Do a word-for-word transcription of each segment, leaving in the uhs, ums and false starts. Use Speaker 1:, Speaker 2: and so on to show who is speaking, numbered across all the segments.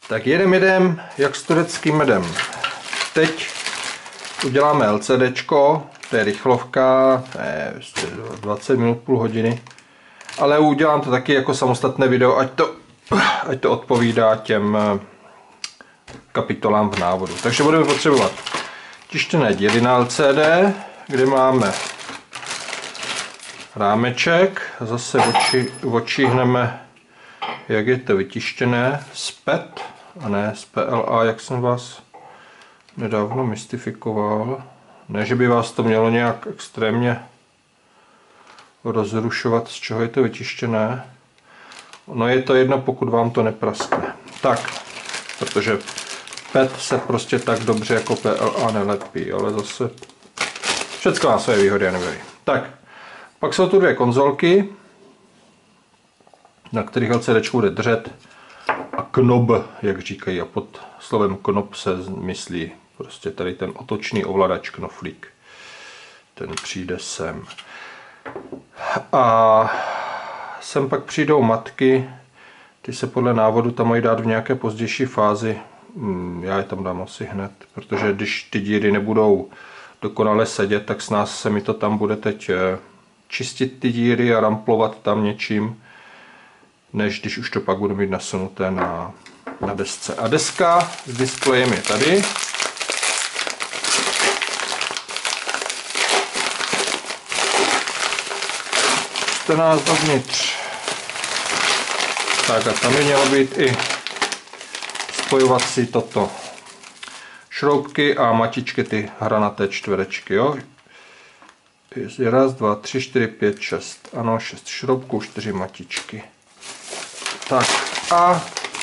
Speaker 1: Tak jedem, jedem, jak s tureckým medem. Teď uděláme LCDčko, to je rychlovka, to je dvacet minut, půl hodiny. Ale udělám to taky jako samostatné video, ať to, ať to odpovídá těm kapitolám v návodu. Takže budeme potřebovat tištěné díly na L C D, kde máme rámeček, zase oči, očihneme, jak je to vytištěné z P E T a ne z P L A, jak jsem vás nedávno mystifikoval. Ne, že by vás to mělo nějak extrémně rozrušovat, z čeho je to vytištěné. No je to jedno, pokud vám to nepraskne. Tak, protože P E T se prostě tak dobře jako P L A nelepí, ale zase všechno má své výhody a nevýhody. Tak, pak jsou tu dvě konzolky, na kterých LCDčku bude držet a knob, jak říkají, a pod slovem knob se myslí prostě tady ten otočný ovladač knoflík. Ten přijde sem. A sem pak přijdou matky, ty se podle návodu tam mají dát v nějaké pozdější fázi. Já je tam dám asi hned, protože když ty díry nebudou dokonale sedět, tak s nás se mi to tam bude teď čistit ty díry a ramplovat tam něčím, než když už to pak budu mít nasunuté na, na desce. A deska s displejem je tady. čtrnáct dovnitř. Tak a tam by mělo být i spojovací toto. Šroubky a matičky, ty hranaté čtverečky, jo. Je raz, dva, tři, čtyři, pět, šest. Ano, šest šroubků, čtyři matičky. Tak a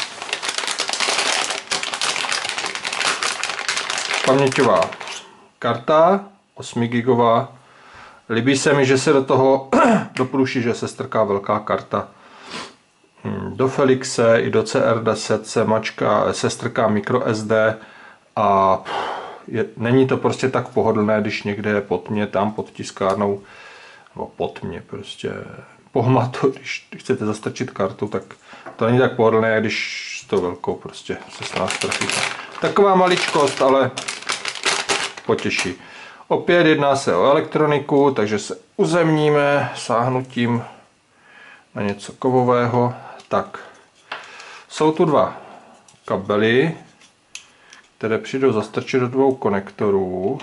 Speaker 1: paměťová karta, osm gigová. Líbí se mi, že se do toho doporučí, že se strká velká karta. Do Felixe i do C R deset se mačka, se strká micro S D a je, není to prostě tak pohodlné, když někde je pod mě, tam pod tiskárnou, nebo pod mě prostě pohmatu, když chcete zastrčit kartu, tak to není tak pohodlné, jak když s tou velkou prostě se s nás trafíte. Taková maličkost, ale potěší. Opět jedná se o elektroniku, takže se uzemníme sáhnutím na něco kovového. Tak, jsou tu dva kabely, které přijdou zastrčit do dvou konektorů.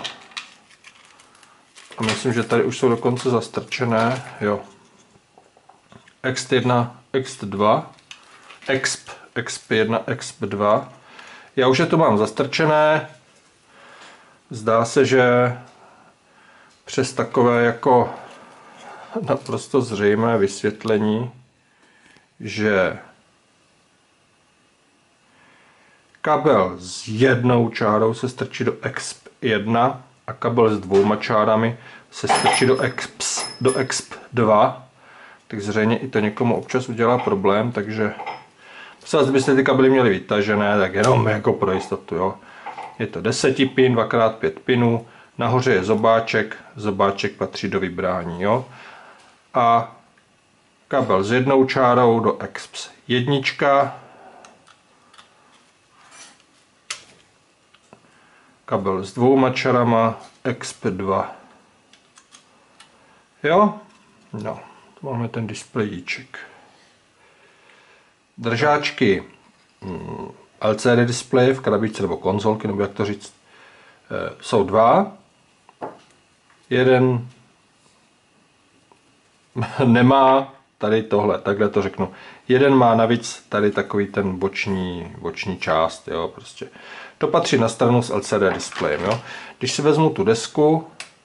Speaker 1: A myslím, že tady už jsou dokonce zastrčené. Jo. X T jedna, X T dva, X P, X P jedna, X P dva. Já už je to mám zastrčené. Zdá se, že přes takové jako naprosto zřejmé vysvětlení, že kabel s jednou čárou se strčí do X P jedna a kabel s dvouma čárami se strčí do X P, do X P dva, tak zřejmě i to někomu občas udělá problém, takže pokud byste ty kabely měli vytažené, tak jenom jako pro jistotu, jo. Je to deset pin, dva krát pět pinů, nahoře je zobáček, zobáček patří do vybrání, jo. A kabel s jednou čárou do X P jedna, kabel s dvouma čarama X P dva. Jo? No, tu máme ten displejíček. Držáčky L C D displeje v krabičce nebo konzolky, nebo jak to říct, jsou dva. Jeden nemá tady tohle, takhle to řeknu. Jeden má navíc tady takový ten boční, boční část, jo, prostě. To patří na stranu s L C D displejem, jo. Když si vezmu tu desku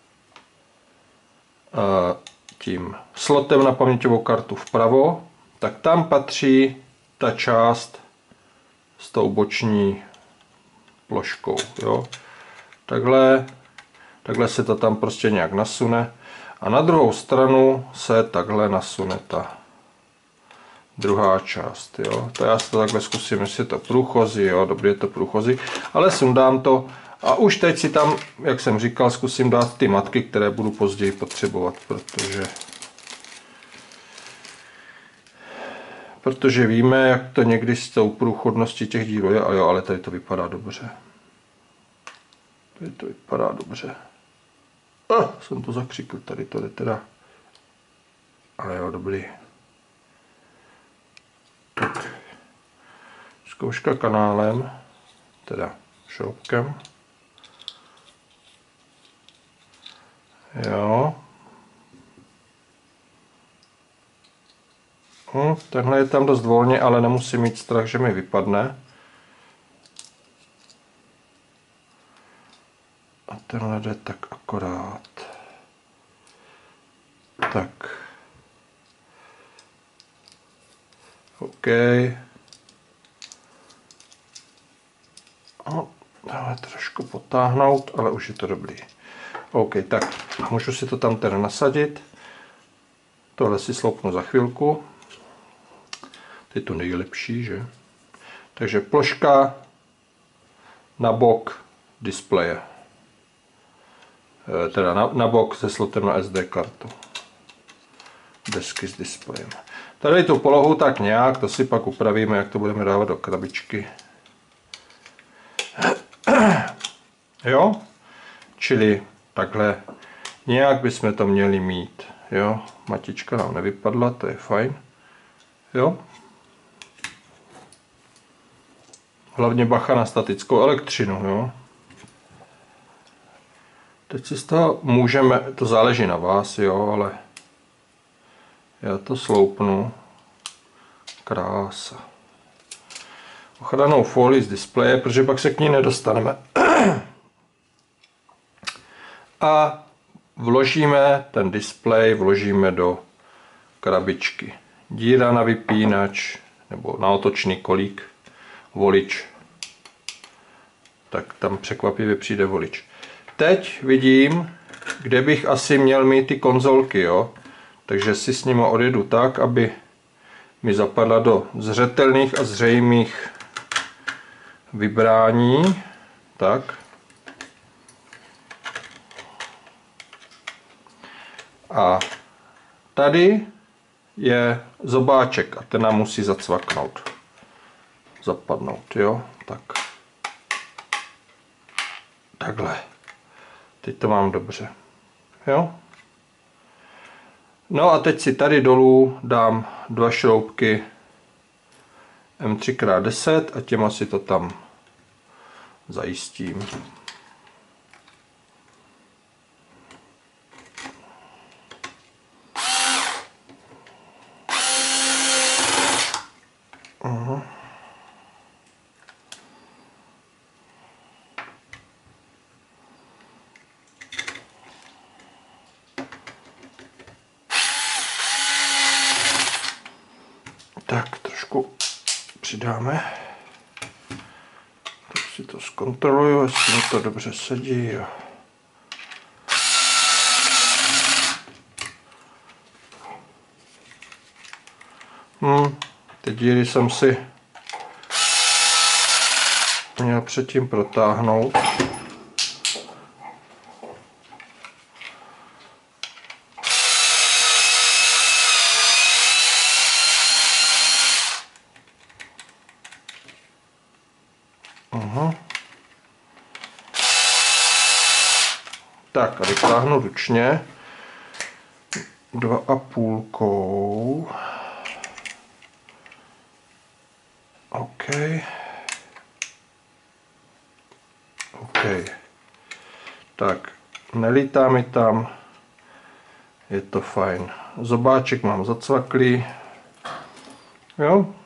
Speaker 1: tím slotem na paměťovou kartu vpravo, tak tam patří ta část s tou boční ploškou, jo. Takhle, takhle se to tam prostě nějak nasune. A na druhou stranu se takhle nasune ta druhá část. Jo. To já si to takhle zkusím, jestli je to průchozí, jo, dobrý je to průchozí, ale sundám to a už teď si tam, jak jsem říkal, zkusím dát ty matky, které budu později potřebovat, protože protože víme, jak to někdy s tou průchodností těch dílů je, a jo, ale tady to vypadá dobře. Tady to vypadá dobře. Ah, jsem to zakřikl, tady to jde teda. Ale jo, dobrý. Tak. Zkouška kanálem, teda šroubkem. Jo. Hm, tenhle je tam dost volně, ale nemusím mít strach, že mi vypadne. A tenhle jde tak akorát. Tak. OK. No, dále trošku potáhnout, ale už je to dobrý. OK, tak můžu si to tam teda nasadit. Tohle si sloupnu za chvilku. To je to nejlepší, že? Takže ploška na bok displeje. E, teda na, na bok se slotem na S D kartu. Desky s displejem. Tady tu polohu tak nějak, to si pak upravíme, jak to budeme dávat do krabičky. Jo? Čili takhle nějak bychom to měli mít. Jo? Matička nám nevypadla, to je fajn. Jo? Hlavně bacha na statickou elektřinu. Jo? Teď si z toho můžeme, to záleží na vás, jo, ale já to sloupnu. Krása. Ochrannou folii z displeje, protože pak se k ní nedostaneme. A vložíme ten displej, vložíme do krabičky. Díra na vypínač nebo na otočný kolík, volič. Tak tam překvapivě přijde volič. Teď vidím, kde bych asi měl mít ty konzolky, jo. Takže si s nimi odjedu tak, aby mi zapadla do zřetelných a zřejmých vybrání. Tak. A tady je zobáček a ten nám musí zacvaknout. Zapadnout, jo. Tak. Takhle. Teď to mám dobře. Jo. No a teď si tady dolů dám dva šroubky M tři krát deset a těma si to tam zajistím. Uhum. Tak trošku přidáme. Tak si to zkontroluju, jestli to dobře sedí. Jo. Hmm, ty díry jsem si měl předtím protáhnout. Aha. Tak a vytáhnu ručně dva a půlkou. OK. OK. Tak, nelítá mi tam. Je to fajn. Zobáček mám zacvaklý. Jo.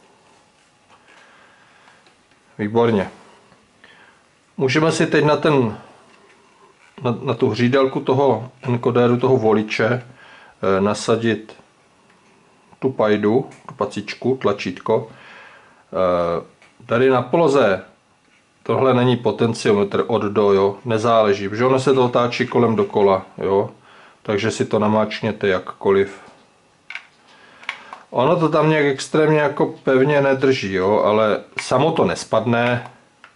Speaker 1: Výborně. Můžeme si teď na ten na, na tu hřídelku toho enkodéru, toho voliče eh, nasadit tu pajdu, tu pacičku, tlačítko. Eh, tady na poloze tohle není potenciometr od do, jo, nezáleží, protože ono se to otáčí kolem dokola, jo, takže si to namáčněte jakkoliv. Ono to tam nějak extrémně jako pevně nedrží, jo, ale samo to nespadne.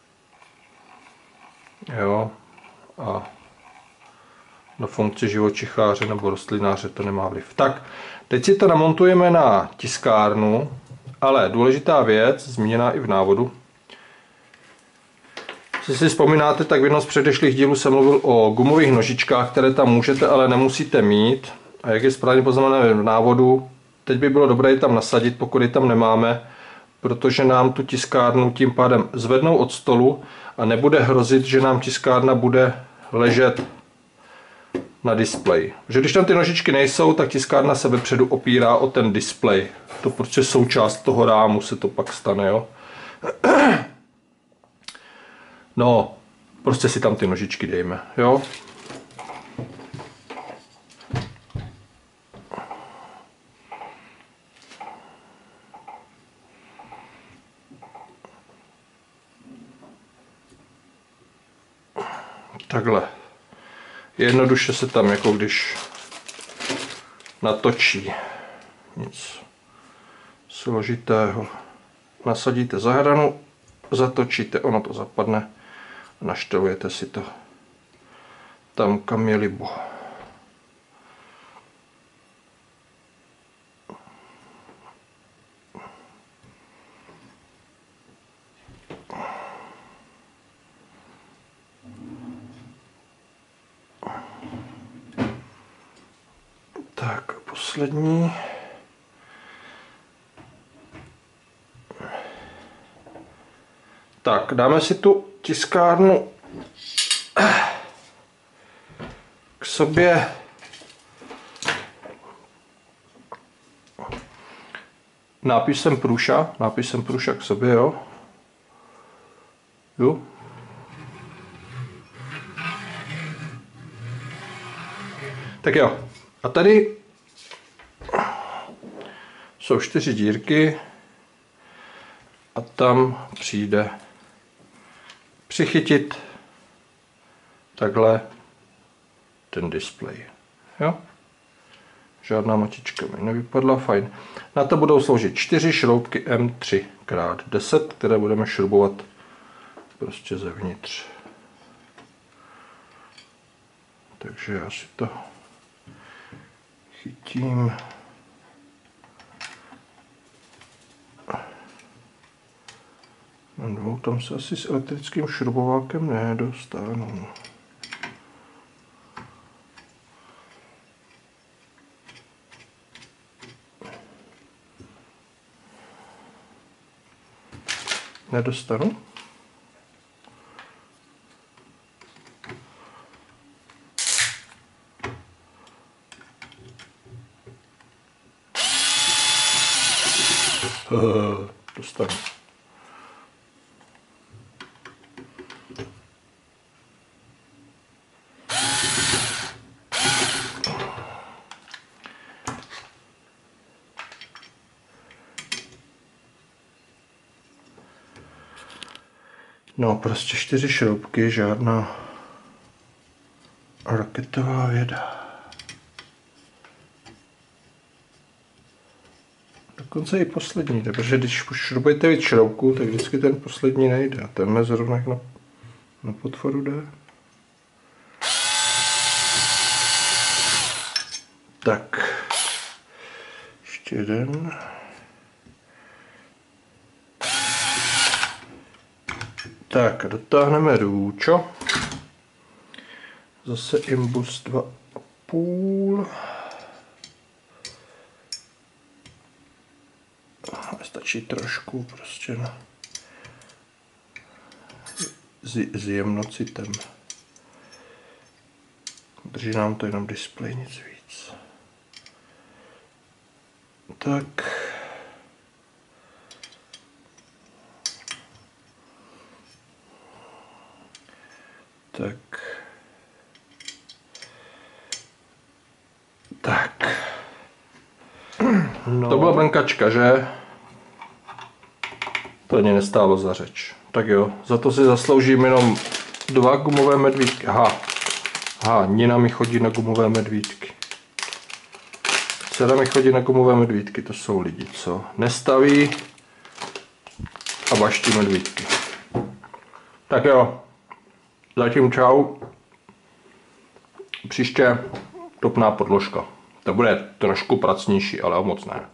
Speaker 1: Jo, a na funkci živočicháře nebo rostlináře to nemá vliv. Tak, teď si to namontujeme na tiskárnu. Ale důležitá věc, zmíněná i v návodu. Jestli si vzpomínáte, tak v jednom z předešlých dílů jsem mluvil o gumových nožičkách, které tam můžete, ale nemusíte mít. A jak je správně poznamenané v návodu, teď by bylo dobré je tam nasadit, pokud je tam nemáme, protože nám tu tiskárnu tím pádem zvednou od stolu a nebude hrozit, že nám tiskárna bude ležet na displeji. Že když tam ty nožičky nejsou, tak tiskárna se vepředu opírá o ten displej. To prostě součást toho rámu se to pak stane, jo. No, prostě si tam ty nožičky dejme, jo. Takhle. Jednoduše se tam, jako když natočí. Nic složitého. Nasadíte za hranu, zatočíte, ono to zapadne a naštelujete si to tam, kam je libo. Tak, poslední. Tak, dáme si tu tiskárnu k sobě nápisem Prusa, nápisem Prusa k sobě, jo. Jo. Tak jo. A tady jsou čtyři dírky a tam přijde přichytit takhle ten displej. Jo? Žádná matička mi nevypadla, fajn. Na to budou sloužit čtyři šroubky M tři krát deset, které budeme šroubovat prostě zevnitř. Takže já si to chytím. Na dvou tam se asi s elektrickým šrobovákem nedostanu. Nedostanu? Dostanu. No, prostě čtyři šroubky, žádná raketová věda. Dokonce i poslední, protože když šroubujete víc šroubků, tak vždycky ten poslední nejde. A tenhle zrovna na, na potvoru jde. Tak. Ještě jeden. Tak, dotáhneme růčo. Zase imbus dva a půl. Stačí trošku prostě na s jemnocitem. Drží nám to jenom displej, nic víc. Tak. Tak. Tak. No. To byla brnkačka, že? To mě nestálo za řeč. Tak jo, za to si zasloužím jenom dva gumové medvídky. Aha, aha, Nina mi chodí na gumové medvídky. Dcera mi chodí na gumové medvídky, to jsou lidi, co nestaví a baští medvídky. Tak jo, zatím čau. Příště topná podložka. To bude trošku pracnější, ale o moc ne.